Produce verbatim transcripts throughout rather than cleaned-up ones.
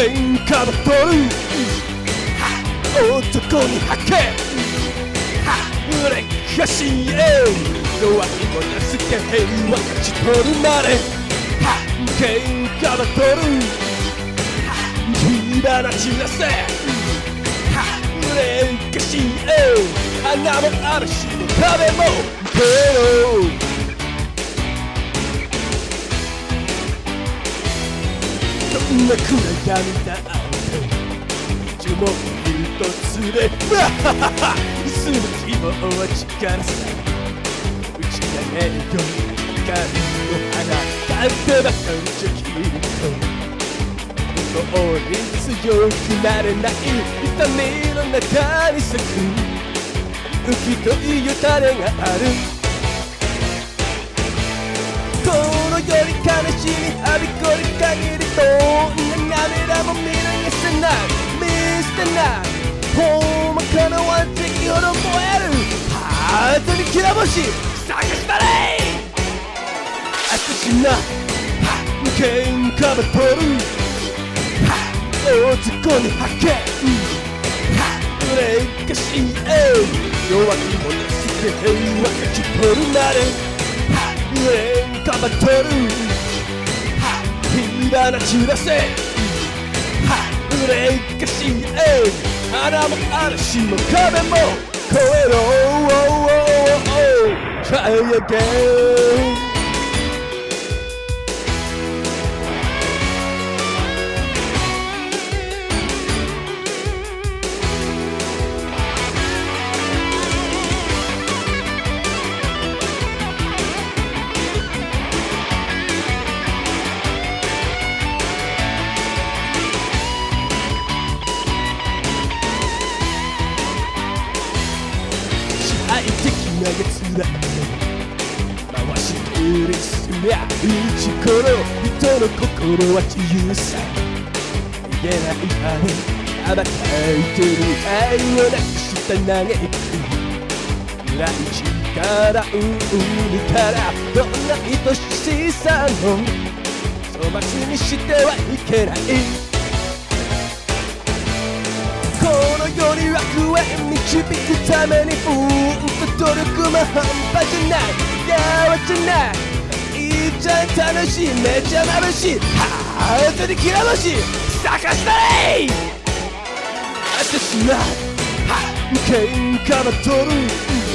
喧嘩の取る男に吐け売れっかしい弱気も安け平和勝ち取るまで喧嘩の取る火花散らせ売れっかしい花も嵐も壁も出ろどんな暗闇だ一問一つでわはははすぐ希望は力さ打ち上げるよ光の花風ばかりじゃきっと本当に強くなれない痛みの中に咲く浮きという種があるこの世に悲しみはびこり限りどんな涙も見逃せない見捨てないほんまかなワン敵ほど燃えるハートにきら星探したれ私な喧嘩バトル男に吐け売れっかしい弱気もなすて平和勝ち取るまで喧嘩バトル火花散らせ売れっかしい花も嵐も壁も越えろ Try again愛的なやつら回して売り進みゃいちこの人の心は自由さ逃げない羽羽ばたいてる愛をなくした嘆き裏一から海からどんな愛しさも粗末にしてはいけないこの世に楽へ導くためにうんと努力も半端じゃないやわじゃないいいじゃん楽しいめちゃ眩しいハートにきら星咲かしたれ私は喧嘩バトル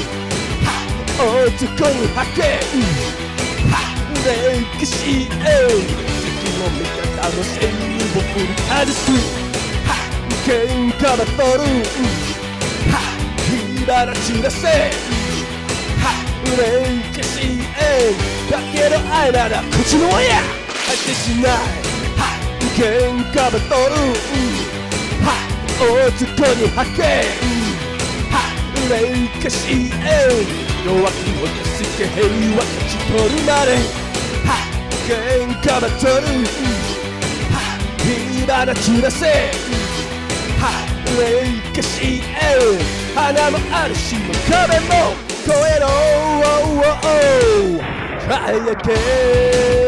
男に吐け売れっかしい敵の味方のせいにを振り外す喧嘩バトル火花散らせ売れっかしいだけど愛なら口の親果てしない喧嘩バトル男に吐け売れっかしい弱気を助け平和勝ち取るまで喧嘩バトル火花散らせ売れっかしい花も嵐も壁も越えろ Try again